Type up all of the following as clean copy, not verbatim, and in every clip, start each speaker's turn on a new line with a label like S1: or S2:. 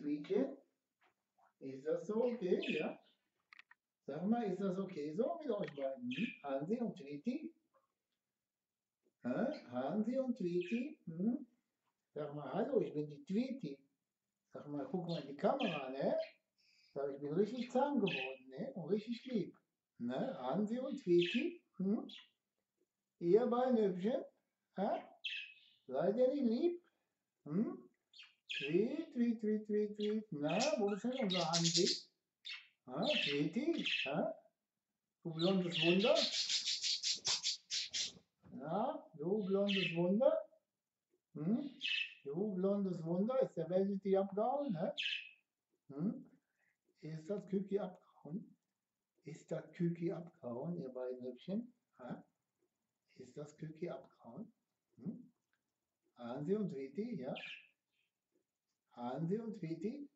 S1: Tweetchen? Ist das so okay, ja? Sag mal, ist das okay so mit euch beiden? Hansi und Tweety? Hansi und Tweety? Sag mal, hallo, ich bin die Tweety. Sag mal, guck mal in die Kamera, ne? Sag, ich bin richtig zahm geworden, ne? Und richtig lieb. Ne? Hansi und Tweety? Ihr beiden Hübschen? Seid ihr nicht lieb? Tweet, tweet, tweet, tweet, tweet. Na, wo ist denn unser Hansi? Tweety? Du blondes Wunder? Na, du blondes Wunder? Du blondes Wunder, ist der Welt die abgehauen, ne? Ist das Küki abgehauen? Ist das Küki abgehauen, ihr beiden Hübschen? Ist das Küki abgehauen? Hansi und Tweety, ja? Hansi und Tweety?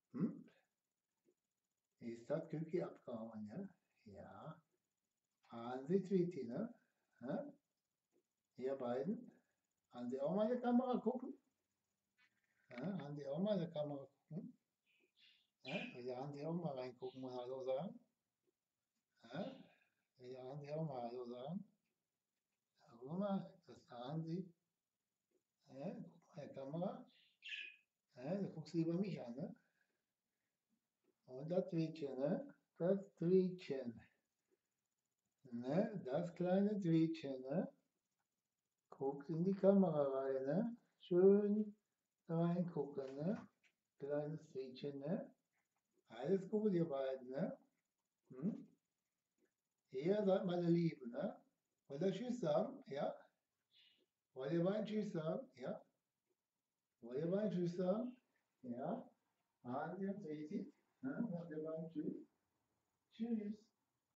S1: Ist das Küki abgehauen, ja? Ja. Hansi, Tweety, ne? Ihr beiden? Hansi auch mal in die Kamera gucken? Hansi auch mal in die Kamera gucken? Will der Hansi auch mal reingucken und Hallo sagen? Will der Hansi auch mal Hallo sagen? Guck mal, das ist der Hansi. Guck mal in die Kamera. Du guckst lieber mich an, ne? Und das Tweetchen, ne? Das Tweetchen. Ne? Das kleine Tweetchen, ne? Guckt in die Kamera rein, ne? Schön reingucken, ne? Kleines Tweetchen, ne? Alles gut, ihr beiden, ne? Ihr seid meine Lieben, ne? Wollt ihr Tschüss sagen? Ja? Wollt ihr beiden Tschüss sagen? Ja? Wollt ihr beiden Tschüss sagen? Ja? Hansi und Tweety? Wollt ihr beiden Tschüss? Tschüss.